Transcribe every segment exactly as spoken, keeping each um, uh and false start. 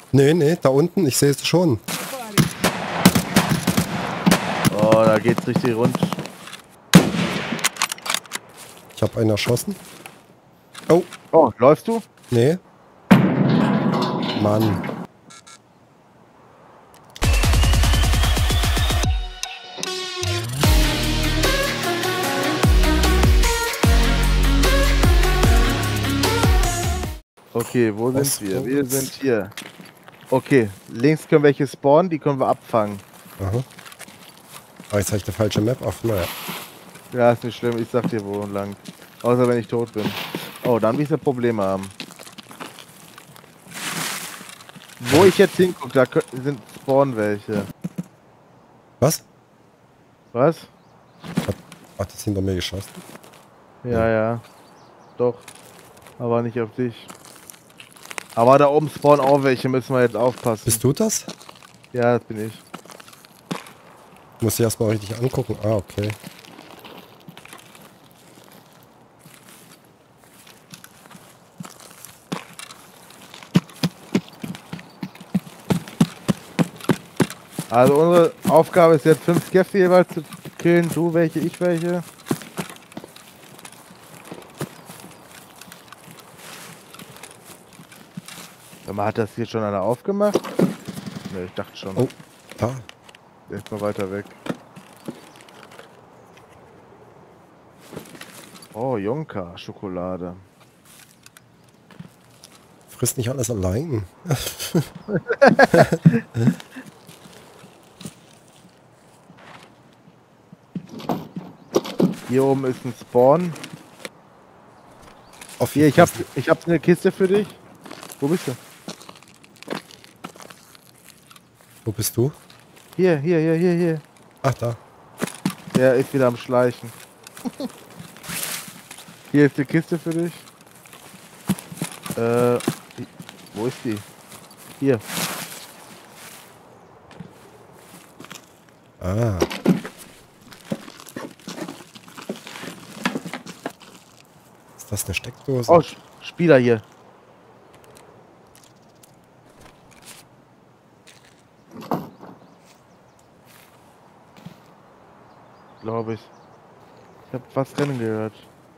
Nee, nee, da unten, ich sehe es schon. Oh, da geht's richtig rund. Ich habe einen erschossen. Oh, Oh, läufst du? nee. Mann. Okay, wo sind Was? wir? Wir sind hier. Okay, links können welche spawnen, die können wir abfangen. Aha. Ah, jetzt habe ich die falsche Map auf. Naja. Ja, ist nicht schlimm, ich sag dir wo lang. Außer wenn ich tot bin. Oh, dann will ich Probleme haben. Wo ich jetzt hingucke, da kö- sind spawnen welche. Was? Was? Ach, das ist hinter mir geschossen. Ja, ja. Doch. Aber nicht auf dich. Aber da oben spawnen auch welche, müssen wir jetzt aufpassen. Bist du das? Ja, das bin ich. Muss ich erstmal richtig angucken. Ah, okay. Also unsere Aufgabe ist jetzt fünf Skeffy jeweils zu killen. Du welche, ich welche. Man hat das hier schon einer aufgemacht? Ne, ich dachte schon. Oh, da. Erstmal weiter weg. Oh, Jonka, Schokolade. Frisst nicht alles allein. Hier oben ist ein Spawn. Auf Hier, ich hab, ich hab eine Kiste für dich. Wo bist du? Wo bist du? Hier, hier, hier, hier, hier. Ach, da. Der ist wieder am Schleichen. Hier ist die Kiste für dich. Äh, die- wo ist die? Hier. Ah. Ist das eine Steckdose? Oh, Sch- Spieler hier. Glaube ich. Ich hab fast Rennen gehört.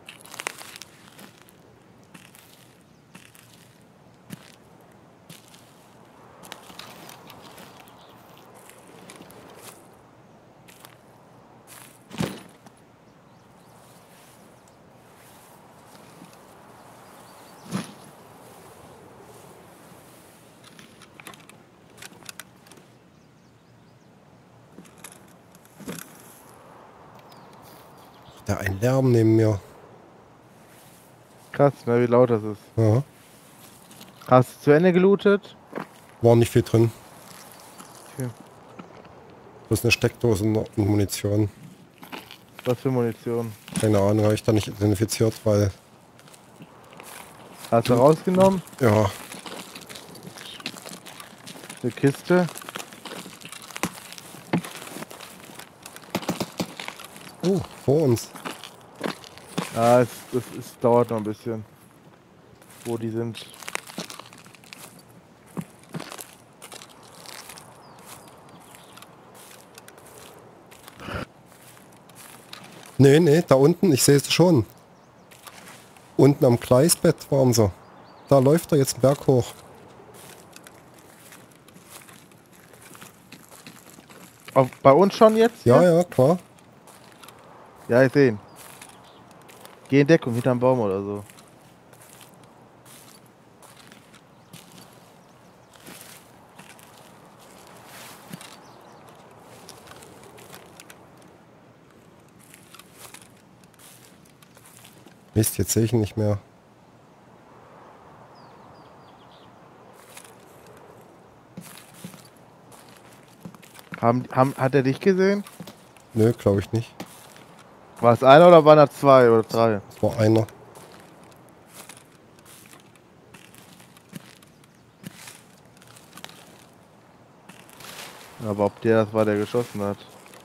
Da ein Lärm neben mir. Krass, ne, wie laut das ist. Ja. Hast du zu Ende gelootet? War nicht viel drin. Okay. Das ist eine Steckdose und Munition. Was für Munition? Keine Ahnung, habe ich da nicht identifiziert, weil... Hast du rausgenommen? Ja, Eine Kiste? oh, vor uns. Ah, es, es, es dauert noch ein bisschen. Wo die sind. Nee, nee, da unten, ich sehe es schon. Unten am Gleisbett waren sie. Da läuft er jetzt einen Berg hoch. Auf, bei uns schon jetzt? Ja, Hier? ja, klar. Ja, ich sehe ihn. Geh in Deckung, hinterm Baum oder so. Mist, jetzt sehe ich ihn nicht mehr. Haben, haben, hat er dich gesehen? Nö, glaube ich nicht. War es einer oder waren da zwei oder drei? Es war einer. Aber ob der das war, der geschossen hat.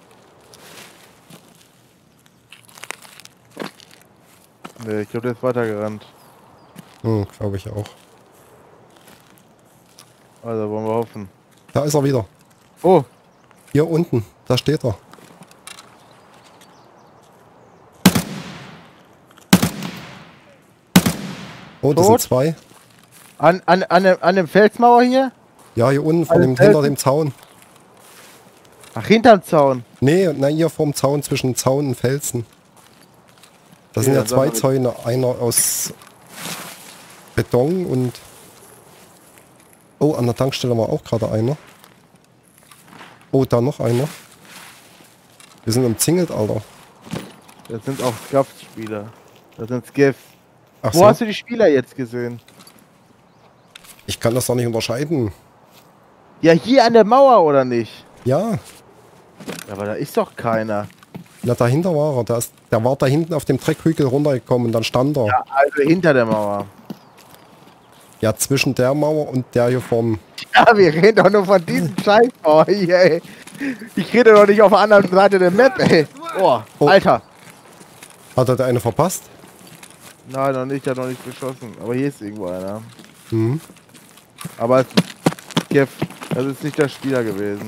Nee, ich glaube, der ist weitergerannt. Hm, glaube ich auch. Also wollen wir hoffen. Da ist er wieder. Oh, Hier unten, da steht er. Oh, das sind Tot? zwei. an, an, an, dem- an dem Felsmauer hier? Ja, hier unten von Alles dem, hinter Felsen? dem Zaun. Ach, hinterm Zaun. Nee, nein, hier vorm Zaun zwischen Zaun und Felsen. Da Okay, sind ja dann zwei sag mal- Zäune. Einer aus Beton und... Oh, an der Tankstelle war auch gerade einer. Oh, da noch einer. Wir sind umzingelt, Alter. Das sind auch Scuff-Spieler. Das sind Skiff. Ach Wo so, hast du die Spieler jetzt gesehen? ich kann das doch nicht unterscheiden. Ja, hier an der Mauer, oder nicht? Ja, Ja, aber da ist doch keiner. na dahinter war er. Der, ist, der war da hinten auf dem Dreckhügel runtergekommen und dann stand er. Ja, Ja, also hinter der Mauer. zwischen der Mauer und der hier vorm... Ja, wir reden doch nur von diesem Scheißmauer hier, ey. Ich rede doch nicht auf der anderen Seite der Map, ey. Oh, Oh. Alter. Hat er der eine verpasst? Nein, noch nicht, der hat noch nicht geschossen. Aber hier ist irgendwo einer. Mhm. Aber es ist Skiff. Das ist nicht der Spieler gewesen.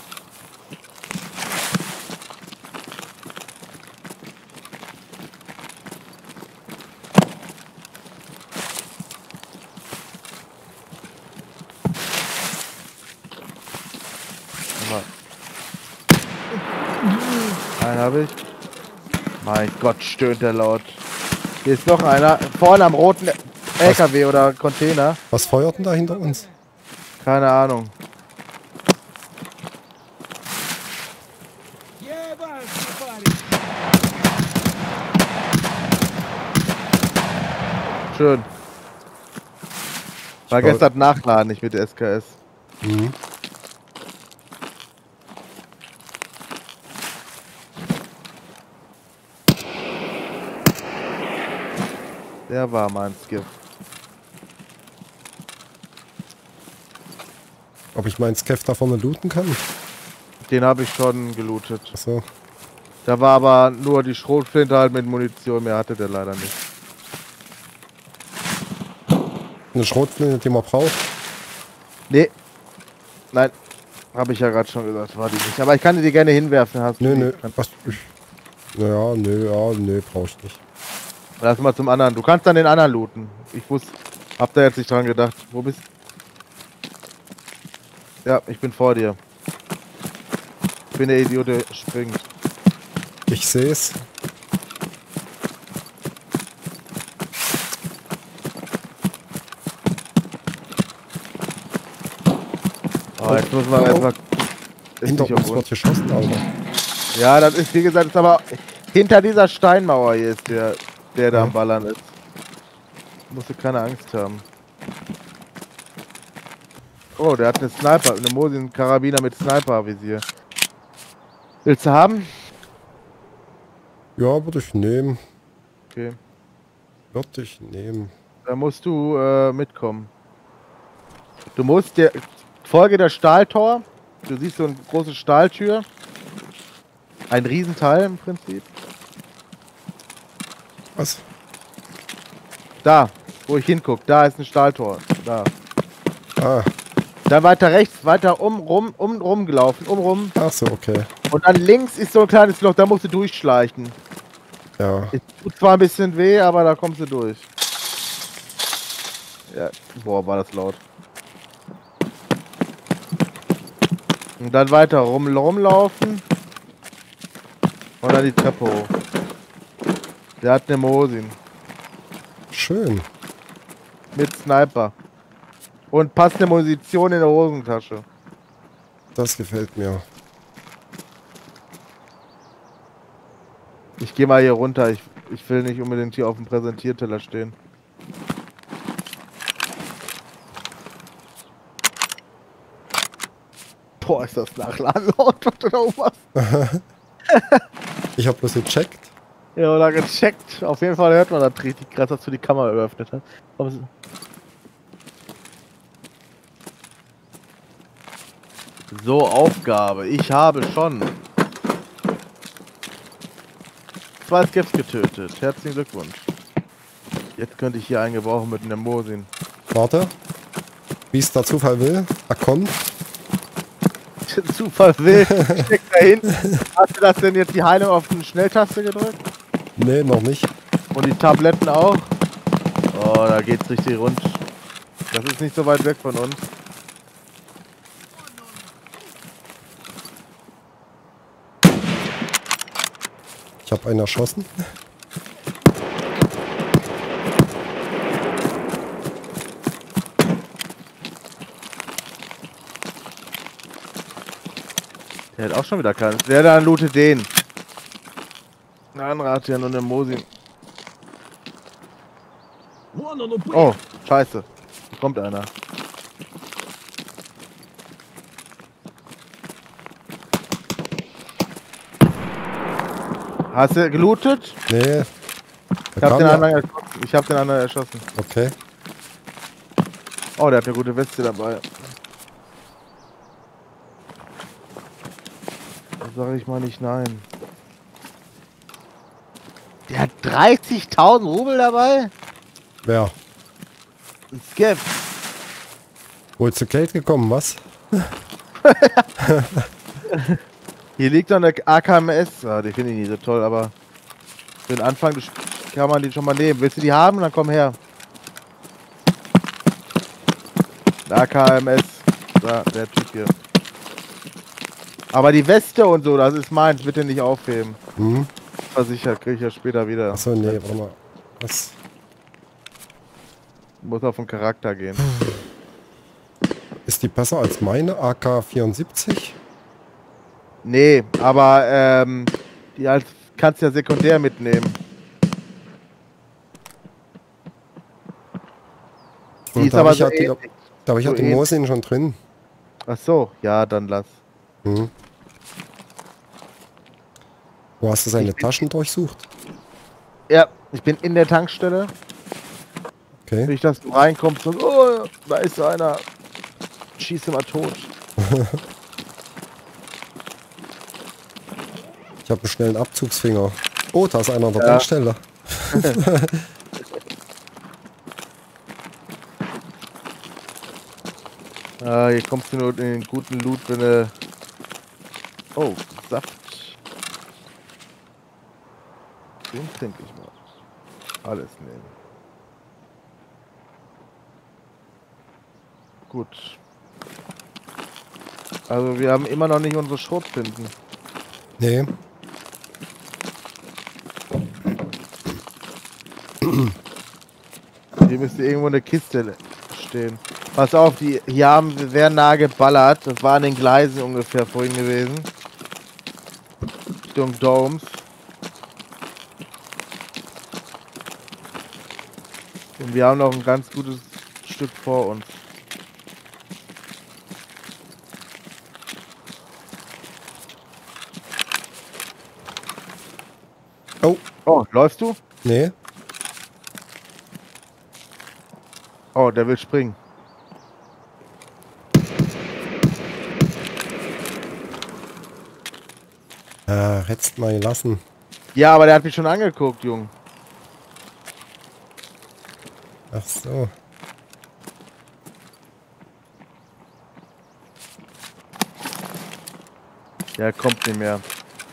Einen habe ich. Mein Gott, stöhnt der laut. Hier ist noch einer. Vorne am roten L K W oder Container. Was feuert denn da hinter uns? Keine Ahnung. Schön. War Ich war- gestern nachladen, nicht mit der S K S. Mhm. Der war mein Skiff. Ob ich meinen Skeff da vorne looten kann? Den habe ich schon gelootet. Achso. Da war aber nur die Schrotflinte halt mit Munition, mehr hatte der leider nicht. Eine Schrotflinte, die man braucht. Nee. Nein. Habe ich ja gerade schon gesagt, war die nicht. Aber ich kann dir die gerne hinwerfen. Hast du Nö, die? nö. Was? Ich, naja, nö, ja, nö, brauch ich nicht. Lass mal zum anderen. Du kannst dann den anderen looten. Ich wusste, hab da jetzt nicht dran gedacht. Wo bist Ja, ich bin vor dir. Ich bin der Idiot, der springt. Ich seh's. Oh, jetzt muss man Oh. erstmal. Ist Hinter nicht auf uns wird uns. geschossen, Alter. Ja, das ist wie gesagt, ist aber hinter dieser Steinmauer hier ist der, der da Ja. am Ballern ist. Musst du keine Angst haben. Oh, der hat eine Sniper, eine Mosin-Karabiner mit Sniper-Visier. Willst du haben? Ja, würde ich nehmen. Okay. Würde ich nehmen. Da musst du äh, mitkommen. Du musst der Folge der Stahltor. Du siehst so eine große Stahltür. Ein Riesenteil im Prinzip. Was? Da, wo ich hinguck, da ist ein Stahltor. Da. Ah, Dann weiter rechts, weiter um rum, um rum gelaufen, um rum. ach so, okay. Und dann links ist so ein kleines Loch, da musst du durchschleichen. Ja. Es tut zwar ein bisschen weh, aber da kommst du durch. Ja, boah, war das laut. Und dann weiter rum, rumlaufen. Und dann die Treppe hoch. Der hat eine Mosin. Schön. Mit Sniper. Und passende Munition in der Hosentasche. Das gefällt mir. Ich gehe mal hier runter. Ich, ich will nicht unbedingt hier auf dem Präsentierteller stehen. Boah, ist das Nachladen laut, was du da oben hast. Ich habe bloß gecheckt. Ja, oder gecheckt. Auf jeden Fall hört man das richtig krass, dass du die Kamera geöffnet hast. Aber es- So, Aufgabe. Ich habe schon zwei Skiffs getötet. Herzlichen Glückwunsch. Jetzt könnte ich hier einen gebrauchen mit einem Mosin. Warte. Wie es der Zufall will, er kommt. Zufall will, steckt da hin. Hast du das denn jetzt die Heilung auf die Schnelltaste gedrückt? Nee, noch nicht. Und die Tabletten auch? Oh, da geht's richtig rund. Das ist nicht so weit weg von uns. Ich habe einen erschossen. Der hat auch schon wieder keinen. Der da lootet den. Ein anderer hat ja nur eine Mosin. Oh, scheiße. Da kommt einer. Hast du gelootet? Nee. Ich hab, den anderen erschossen. ich hab den anderen erschossen. Okay. Oh, der hat eine gute Weste dabei. Da sag ich mal nicht nein. Der hat dreißigtausend Rubel dabei? Wer? Ein Skev. Wohl zu Geld gekommen, was? Hier liegt noch eine A K M S. Ja, die finde ich nicht so toll, aber für den Anfang kann man die schon mal nehmen. Willst du die haben? Dann komm her. A K M S. Da, der Typ hier. Aber die Weste und so, das ist meins. Bitte nicht aufheben. Hm? Versichert, kriege ich ja später wieder. Achso, nee, warte mal. Was? Muss auf den Charakter gehen. Ist die besser als meine A K vierundsiebzig? Nee, aber ähm, die als kannst du ja sekundär mitnehmen. Die Und ist da aber habe ich so ja die, ähnlich. da hab ich ja So die ähnlich. Mosin schon drin. Ach so, ja, dann lass. Hm. Wo hast du seine Taschen durchsucht? Ja, ich bin in der Tankstelle. Okay. Nicht, dass du reinkommst und oh, da ist einer. Schieße mal tot. Ich habe einen schnellen Abzugsfinger. Oh, da ist einer an der Ja. Tankstelle. Ah, hier kommst du nur in den guten Loot, wenn du... Oh, Saft. Den trinke ich mal. Alles nehmen. Gut. Also wir haben immer noch nicht unsere Schrotflinten. Nee. Hier müsste irgendwo eine Kiste stehen. Pass auf, die hier haben wir sehr nah geballert. Das war an den Gleisen ungefähr vorhin gewesen. Richtung Domes. Und wir haben noch ein ganz gutes Stück vor uns. Oh, Oh, läufst du? nee. Oh, der will springen. Äh, hättest mal gelassen. Ja, aber der hat mich schon angeguckt, Jung. Ach so. Der kommt nicht mehr.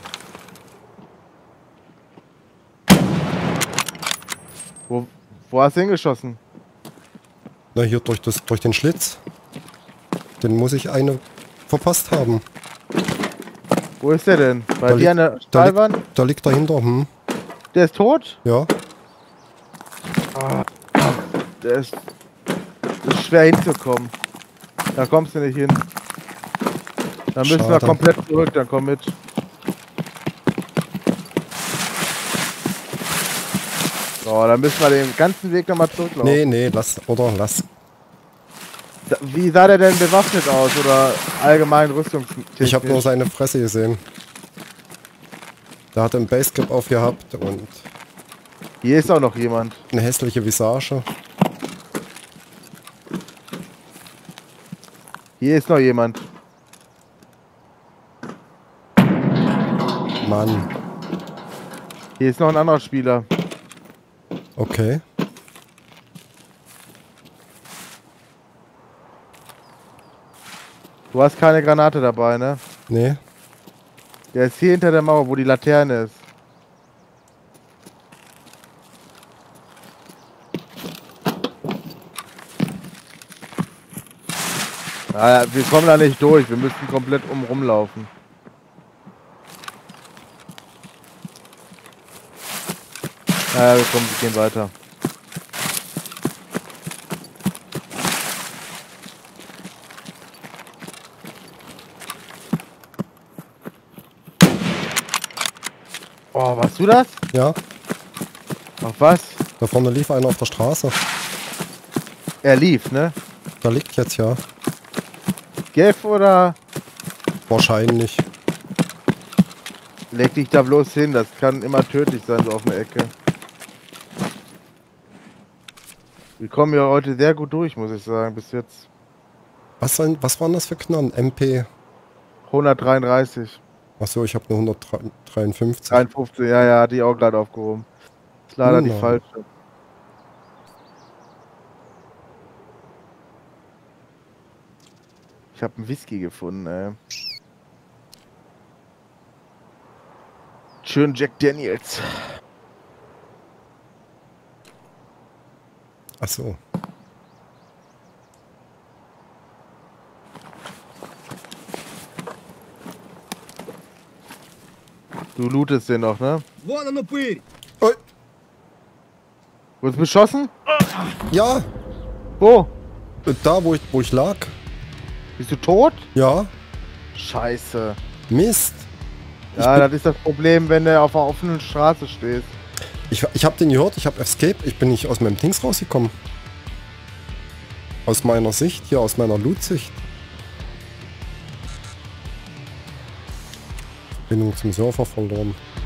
Wo, wo hast du hingeschossen? Na, hier durch, das, durch den Schlitz. Den muss ich eine verpasst haben. Wo ist der denn? Bei Da dir an liegt- der Da, Stahlwand? liegt, da liegt dahinter, hm. Der ist tot? Ja. Ah, der ist, das ist schwer hinzukommen. Da kommst du nicht hin. Dann müssen wir Schade. komplett zurück, dann komm mit. So, dann müssen wir den ganzen Weg nochmal zurücklaufen. Nee, nee, lass, oder lass. Da- Wie sah der denn bewaffnet aus oder allgemein rüstungstechnisch? Ich habe nur seine Fresse gesehen. Der hatte ein Basecap aufgehabt und Hier ist auch noch jemand. eine hässliche Visage. Hier ist noch jemand. Mann. Hier ist noch ein anderer Spieler. Okay. Du hast keine Granate dabei, ne? Nee. Der ist hier hinter der Mauer, wo die Laterne ist. Naja, wir kommen da nicht durch. Wir müssen komplett um rumlaufen. Naja, wir kommen, wir gehen weiter. Oh, warst du das? Ja, Auf was? da vorne lief einer auf der Straße. Er lief, ne? Da liegt jetzt, ja. Geff oder? Wahrscheinlich. Leg dich da bloß hin, das kann immer tödlich sein, so auf der Ecke. Wir kommen ja heute sehr gut durch, muss ich sagen, bis jetzt. Was, sein, was waren das für Knarren? M P? hundertdreiunddreißig. Achso, ich habe nur hundertdreiundfünfzig. dreiundfünfzig, ja, ja, die auch gerade aufgehoben. Ist leider Oh die nein. falsche. Ich habe einen Whisky gefunden, ey. Schön Jack Daniels. Achso. Du lootest den noch, ne? Вон он упырь! Oh, Wurdest du beschossen? ja, Wo? da wo ich, wo ich lag. Bist du tot? Ja, Scheiße. Mist. Ja, das ist das Problem, wenn du auf einer offenen Straße stehst. Ich, ich habe den gehört, ich habe Escape. Ich bin nicht aus meinem Dings rausgekommen. Aus meiner Sicht, hier aus meiner Loot-Sicht. Verbindung zum Surfer verloren.